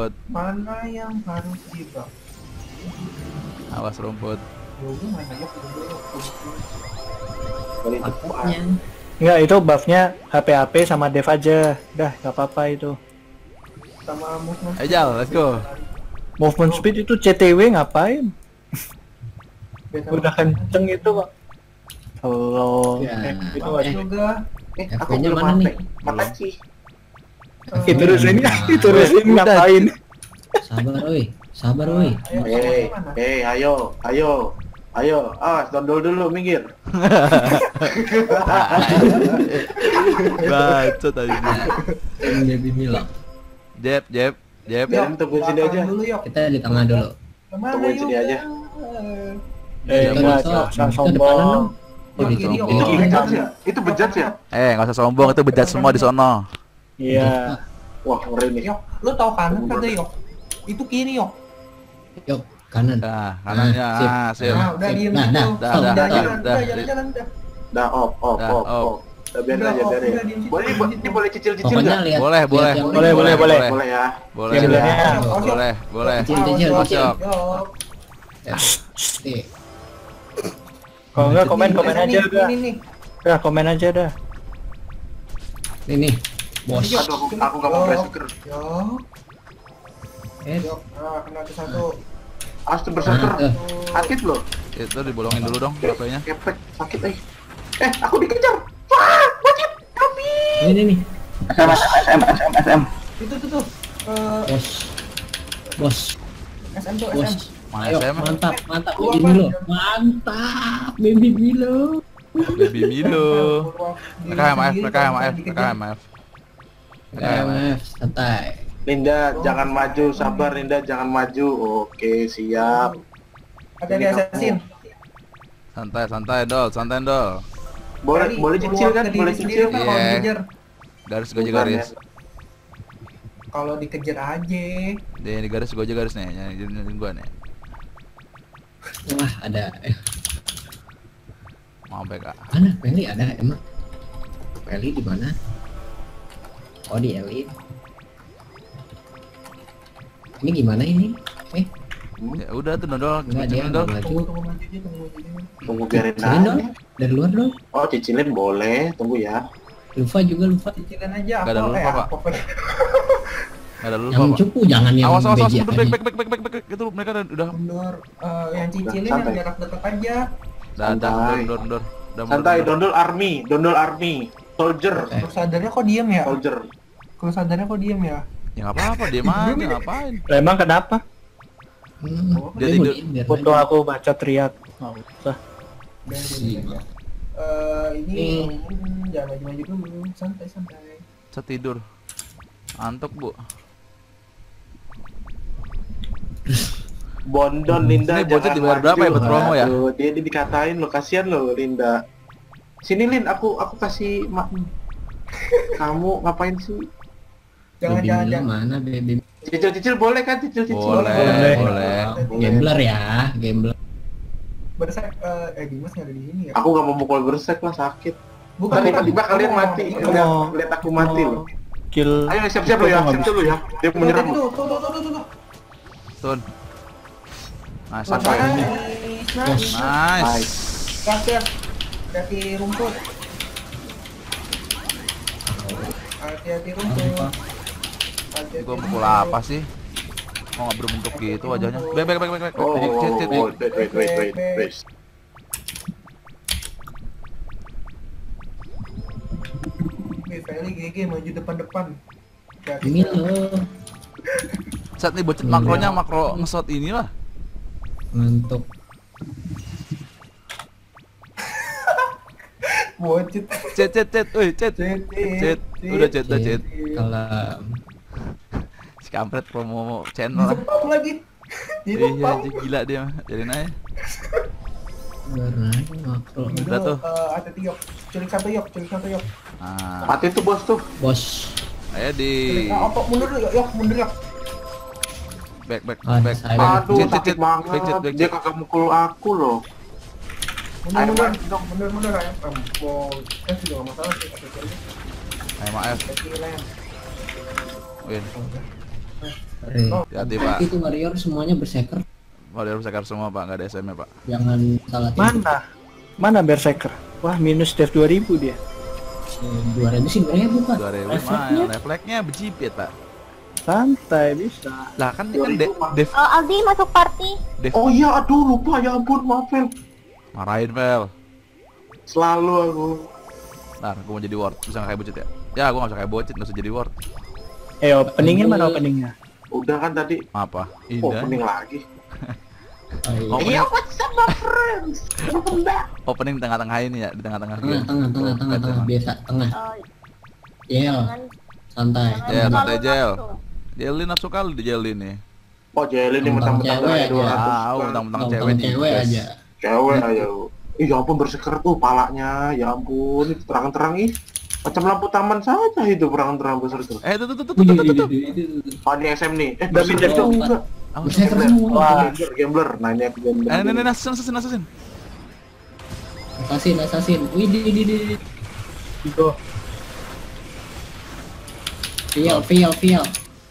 rumput. Mana yang harus dibak? Awas rumput. Yaudah mana yok dulu. Apanya? Enggak, itu buffnya HP sama dev aja. Dah, nggak apa-apa itu. Sama movement. Jal, let's go. Movement speed itu CTW ngapain? Beta Udah kenceng itu kok. Kalau Ya. itu Bagus aja. juga. Aku HP-nya belum mana nih? Makasih. Diterusin, Nah, diterusin udah. ngapain? Sabar oi, sabar oi. Ayo. Awas, dondol dulu, minggir. Bacot aja. Tim Baby Milo. Jeb. Biarin tungguin sini aja. Dulu yok. Kita di tengah dulu. Kemana Tungguin yok? sini aja. Enggak, Itu, jangan itu sombong. depanan dong. Oh, Yok, di kiri, sini. yok. Itu Oh. bejat ya? Itu bejat ya? Nggak usah sombong, itu bejat semua di sono. Iya. Wah, ngeri nih. Yok, lu tahu kanan kagak yok? Itu kiri yok. Yuk, kanan. Nah, kanannya. Sip. Sip. Nah, udah diem Nah, situ. nah, dah, Udah dah, jalan, dah. udah jalan. Dah, op. Dah, op. Udah biarin Udah, aja, op, biarin. udah, diem situ, Boleh, diem situ. ini boleh cicil-cicil Pokoknya nggak? lihat. Boleh, lihat boleh. yang Boleh, boleh. Boleh ya. Boleh. Sebenarnya. Boleh. Kecil-kecil, Masuk. Yok. Nih, Kalau enggak komen Ini, aja ini, udah. Ini nih. Udah komen aja dah. nih, bos. Yok, Aduh, sini. aku nggak mau Yok, bersyukur. Yok. Eh, Yok. Nah, kena ke satu. Astu bersyukur. Nah, Sakit loh. Itu dibolongin dulu dong HP-nya. Kepek, sakit aku dikejar. Wah, bocet. Kami. ini nih, SM. Itu tuh. bos. Bos, SM tuh, bos. SM. Mana Ayo, SM? mantap, Keluar, Baby Milo. Pak. Mantap, Baby Milo. Baby Milo. Diri PKMF, sendiri, PKMF, dikejar. PKMF. KMF, santai. Linda, jangan maju, sabar Linda, jangan maju. Oke, siap. Ada di assassin. Santai dol. Boleh, Kali, boleh cicil keluar kan? ke diri Boleh sendiri, cicil. Pak, kalau Iya. dikejar. Garis gue aja garis. Kalau dikejar aja. Di garis gue aja garis nih. Nyari gua nih. Wah, ada. Mau BK. Mana? Peli ada emang? Peli di mana? Oh, di Eli. Ini gimana ini? Ya udah tuh dol. Enggak, dia Dol. nggak maju. Tunggu maju aja, tunggu maju aja. Tunggu biarin Cicilin dong, aja. dari luar dong. Oh, cicilin boleh, tunggu ya. Lupa juga lupa. Cicilin aja. Nggak ada lupa, Pak. apa? Nggak ada dulu Yang Pak. cupu jangan yang Awas BJ mundur tadi. back. Itu mereka udah Mundur. Yang cicilin yang Santai. jarak dekat aja. mundur. Udah Santai, mundur. dondol army, soldier, Oke. Terus sadarnya kok diem ya? soldier. Kalau sadarnya kok diem ya? Ya nggak apa-apa, dia aja ngapain? Lah, emang kenapa? Dia Dia tidur. mau biar Foto maju. aku baca teriak. Nggak usah. Siap. Ini jangan maju-maju dulu, santai. Saya tidur. Antuk, Bu. Bondon Linda, Ini bocet jangan dibayar berapa ya buat maju. promo ya? Aduh, dia dikatain lo, kasihan lo Linda. Sini Lin, aku kasih kamu ngapain sih? Jangan. Mana baby? Cicil boleh kan? Cicil. Boleh. Gambler ya, gambler. Bersak, Dimas nggak ada di sini ya? Aku gak mau mukul bersek lah, sakit. Bukan, Tiba-tiba kalian mati, Oh. lihat aku mati lo. Kill. Ayo siap-siap lo ya, siap dulu ya. Dia mau menyerang lo. Tuh. Tun. Nah, Nice, satu ini. Nice. Terakhir hati rumput. Hati-hati rumput. Gua mukul apa sih? Kok nggak berbentuk gitu wajahnya? Back. Oh, Cit. wait. Feli GG maju depan. Ini loh, Saat nih bocet makronya makro ngesot inilah. ngantuk. Bocet. Cet. Udah cet. Kalau Si kampret promo channel lah. Dipop lagi. Iya, anjing, gila dia mah. Jadiin aja. warna makro. Udah tuh. Ada tiok. Culik satu yok. Nah, Mati tuh bos tuh. Bos. ayo di Apa mundur yok, mundur yok. back. Saya Aduh, Cit. sakit banget. Back. Dia kagak mukul aku loh. Mundur ayam. Mau kan juga nggak masalah sih. Ayo maaf. Kecilan. Win. Hati-hati, Pak. Itu warrior semuanya berserker. Warrior Berserker semua, Pak. Nggak ada SM-nya, Pak. Jangan salah Mana Berserker? Wah, minus dev 2000 dia. 2000 sih 2000 Pak. 2000 Refleksnya. mah refleksnya berjipit, Pak. Santai bisa. Lah kan 2000 mah. Dev Aldi masuk party. Oh iya, aduh lupa, ya ampun, maaf Fel. marahin, Vel. Selalu aku. Ntar, gue mau jadi ward. Bisa nggak kayak bocet ya? Ya, gue nggak bisa kayak bocet, nggak usah jadi ward. Openingnya mana openingnya? Udah kan tadi. Apa? Oh, Indah. pening lagi. Oh, iya. Opening, Iya, what's up my friends? Welcome back. opening di tengah-tengah ini ya, di tengah-tengah Tengah, game. tengah, biasa, tengah. Oh, Yel, jangan santai. jangan Ya, terlalu santai, Jel. nafsu. Jelly nafsu kali di Jelly nih. Oh, Jelly nih Mentang mentang-mentang cewek dari aja. 200. Tahu, mentang-mentang cewek Tentang di cewek US. aja. Cewek aja. Ih, ya ampun berseker tuh palanya. Ya ampun, itu terang-terang ih. Macam lampu taman saja itu terang-terang berseker. Tuh. Oh, ini SM nih. Berseker berseker tuh. juga. Berserker Gambler. semua. Wah. Gambler. Nah, ini aku gambler. Ini assassin. Assassin. Widih. Itu. Feel.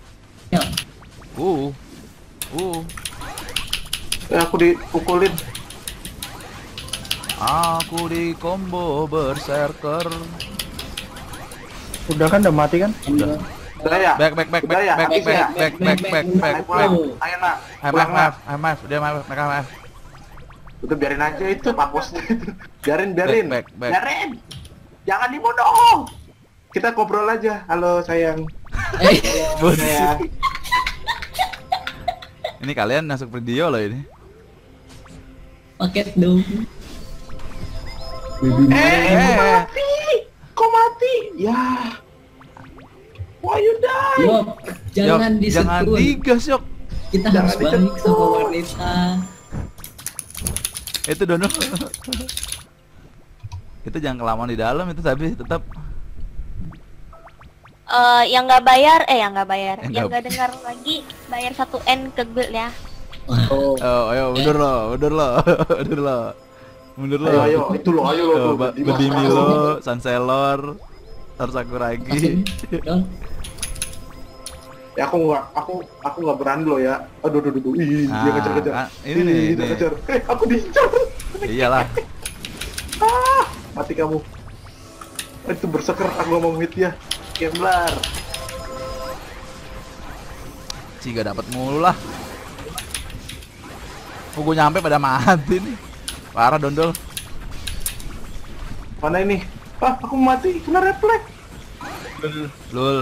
Aku dipukulin. Aku di combo berserker. Udah kan udah mati kan? Udah. Udah ya? Back. Udah ya? Habis ya? Ayo pulang. Ayo nak. Pulang nak. MF, dia mereka MF. Udah biarin aja itu paposnya itu. Biarin. Back. Biarin. Jangan dibunuh. Kita ngobrol aja. Halo sayang. Sayang. Ini kalian masuk video loh ini. Paket dong. Kok mati? Ya. Why you die? Yo, jangan Yok, jangan disentuh. digas, Yok. Kita Jangan harus balik disentuh. sama wanita. Itu Dono. Itu jangan kelamaan di dalam itu, tapi tetap Yang nggak bayar, yang nggak bayar, Yang yang nggak- nggak dengar lagi bayar 1 N ke guild ya. Wah, ayo mundur lo. Ayo, itu loh, ayo loh. Bedimi lo, Sanselor, Tarsakuragi. dong. Ya aku nggak berani loh ya. Aduh. Ih, dia Ah, kejar-kejar. kan, ini nih, Dia nih. kejar. Aku diincar. Iyalah. Mati kamu. Itu berseker, aku nggak mau hit ya. Gambler. Ciga dapat mulu lah. Gue nyampe pada mati nih. Parah Dondol. Mana ini? Aku mati, kena refleks. Lul.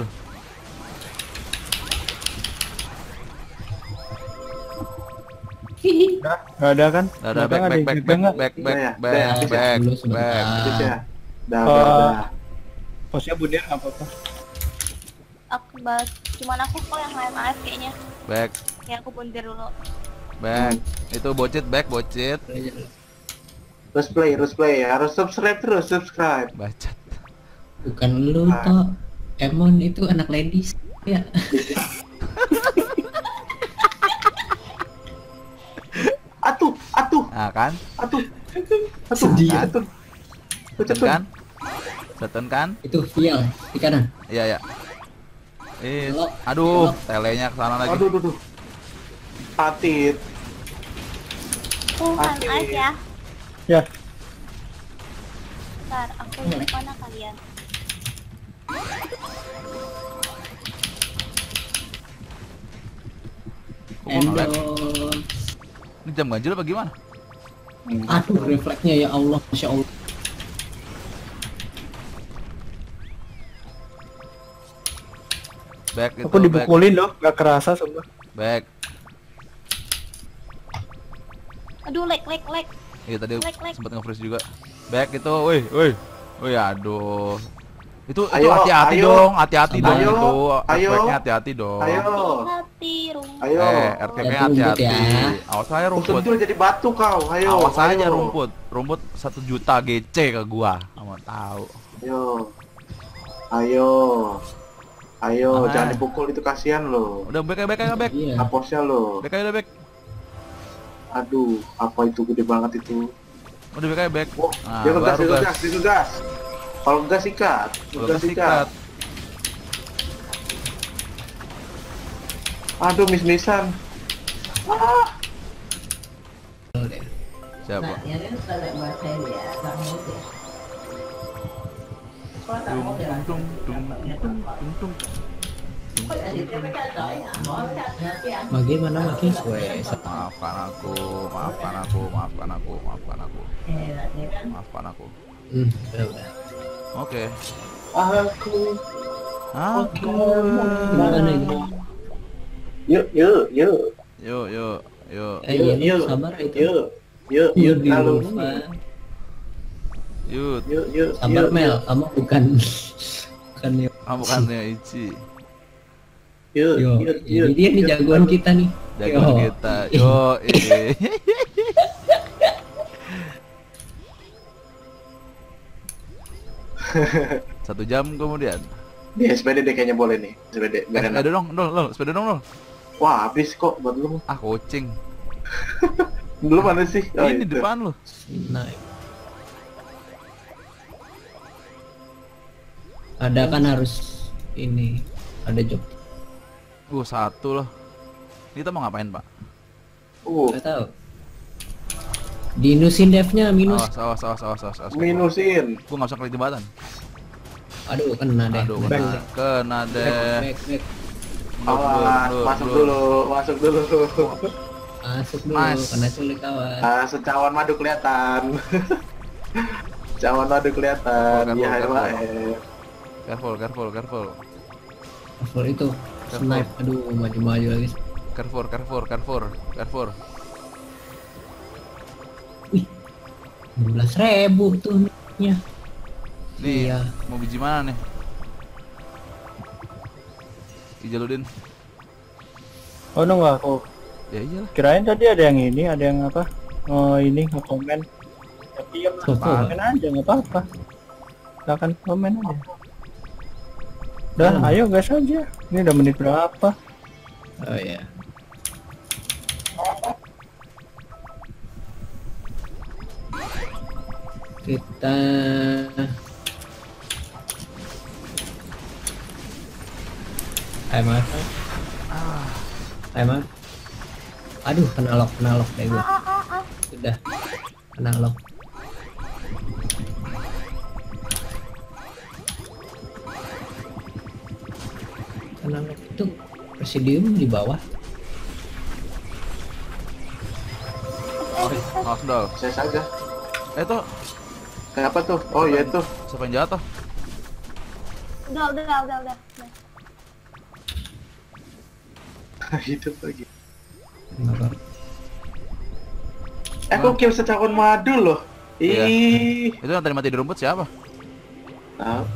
Nggak ada kan? Udah Nggak ada, back. Udah ya? Dulu sebentar. Habis ya. Dah. Posnya bundir nggak apa-apa. Aku bahas, cuman aku kok yang lain AF kayaknya. Back. Ya aku buntir dulu. Itu bocit. Terus play. Harus subscribe terus, subscribe. Bacot. Bukan lu toh. Emon itu anak ladies. Ya. Atuh. Nah kan? Sedih. Atuh. Setun kan? Setun kan? Itu Fiel di kanan. Iya. Belok. Aduh, Belok. telenya ke sana lagi. Aduh. Patit. Tuhan Pasti. AF ya. Ya. Ntar aku mana kalian? Kok nge-lag? Endor. Ini jam ganjil apa gimana? Aduh, refleksnya ya Allah, Masya Allah. Back itu. Aku dibukulin loh, nggak kerasa semua. Back. Aduh, lag. Iya tadi Lag. sempat nge-freeze juga. Back itu, woi, aduh. Itu Ayo, hati-hati ayo. dong, hati-hati dong Ayo, itu. ayo. Refleksnya hati-hati dong. Ayo. Hati rumah. Ayo. RTP Hati-hati hati-hati. ya. Awas aja Rumput rumput. jadi batu kau. Ayo. Awas aja ayo. rumput. Rumput 1 juta GC ke gua. Kamu tahu. Ayo. Mana? Jangan dipukul itu kasihan loh. Udah back. Iya. Aposnya loh. Back aja back. Aduh, apa itu gede banget itu. Udah back. Wah, Nah, dia ngegas, baru dia ngegas. Kalau ngegas sikat. Udah sikat. Aduh, miss-missan. Siapa? Tung tung tung tung tung. Bagaimana makin wes? Maafkan aku, maafkan aku, maafkan aku, maafkan aku, maafkan aku. Udah. Oke. Aku. Aku. Gimana ini? Yuk. Yuk, yuk, yuk, Iya, sabar itu. Yuk. Yuk di Halo. yuk. Yuk. Sabar Mel, kamu bukan yuk. Kamu kan Ichi. Yuk. Ini dia nih jagoan kita nih. Jagoan Yo. kita. Yo, eh. 1 jam kemudian. Di SPD deh kayaknya boleh nih. SPD. Biar enak. Sepeda dong, Dol, sepeda dong, Dol. Wah, habis kok buat lu. Ah, kucing. Dulu mana sih? Oh, Ini itu. depan lo. Nah. Ada kan harus ini, ada job. 1 loh. Kita mau ngapain, Pak? Gak tahu. Diinusin devnya minus. Awas. Minusin. Gua nggak usah klik jembatan. Aduh kena deh. Aduh, Back, kena deh. back. Awas, masuk dulu. Masuk dulu, Nice. kena culik kawan. Secawan madu kelihatan. Cawan madu kelihatan. Careful, Ya, careful. Careful. Cover itu snipe, aduh maju lagi. Careful. 16.000 tuh nya. Nih, Iya. mau biji mana nih? Ijaludin. Oh no, nggak aku. Ya iyalah. Kirain tadi ada yang ini, ada yang apa? Oh ini nge-komen. Tapi ya komen aja nggak apa-apa. Silakan komen aja. Udah, ayo gas aja. Ini udah menit berapa? Oh ya. Kita timer. Aduh, kena lock deh gue. Sudah. Kena lock. Itu presidium di bawah. Maaf, Dol. Saya saja. Tuh, Kenapa tuh? Oh ya itu. siapa yang jatuh? Udah. Hidup lagi. Kenapa? Aku kill secawan madu loh. Iya. Ih. Itu yang tadi mati di rumput siapa? Tahu.